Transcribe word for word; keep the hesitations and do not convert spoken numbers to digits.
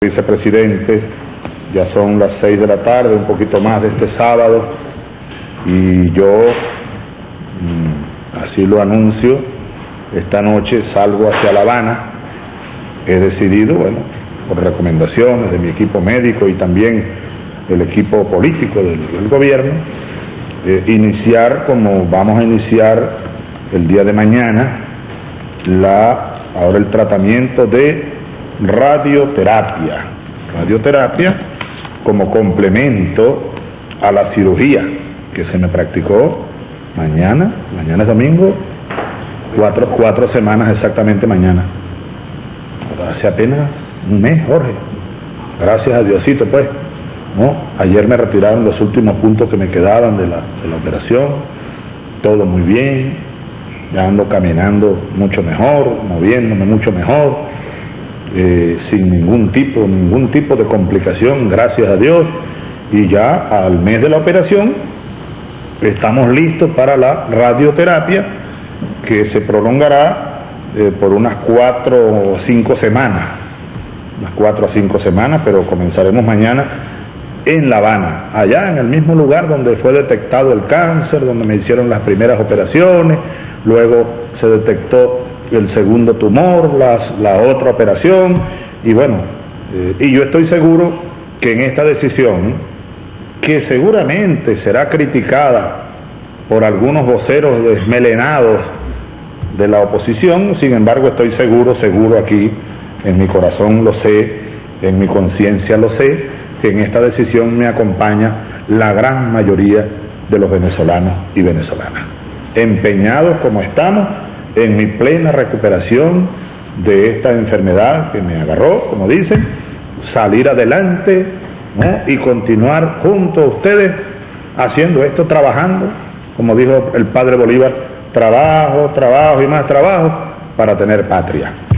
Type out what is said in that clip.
Vicepresidente, ya son las seis de la tarde, un poquito más de este sábado, y yo, así lo anuncio, esta noche salgo hacia La Habana. He decidido, bueno, por recomendaciones de mi equipo médico y también el equipo político del, del gobierno, eh, iniciar, como vamos a iniciar el día de mañana, la, ahora el tratamiento de radioterapia, radioterapia como complemento a la cirugía que se me practicó mañana, mañana es domingo, cuatro, cuatro semanas exactamente mañana, hace apenas un mes, Jorge, gracias a Diosito, pues, ¿no? Ayer me retiraron los últimos puntos que me quedaban de la, de la operación, todo muy bien, ya ando caminando mucho mejor, moviéndome mucho mejor, Eh, sin ningún tipo, ningún tipo de complicación, gracias a Dios, y ya al mes de la operación estamos listos para la radioterapia, que se prolongará eh, por unas cuatro o cinco semanas, unas cuatro a cinco semanas, pero comenzaremos mañana en La Habana, allá en el mismo lugar donde fue detectado el cáncer, donde me hicieron las primeras operaciones, luego se detectó el segundo tumor, las, la otra operación, y bueno, eh, y yo estoy seguro que en esta decisión, que seguramente será criticada por algunos voceros desmelenados de la oposición, sin embargo estoy seguro, seguro aquí, en mi corazón lo sé, en mi conciencia lo sé, que en esta decisión me acompaña la gran mayoría de los venezolanos y venezolanas, empeñados como estamos en mi plena recuperación de esta enfermedad que me agarró, como dicen, salir adelante, ¿no? Y continuar junto a ustedes haciendo esto, trabajando, como dijo el padre Bolívar, trabajo, trabajo y más trabajo para tener patria.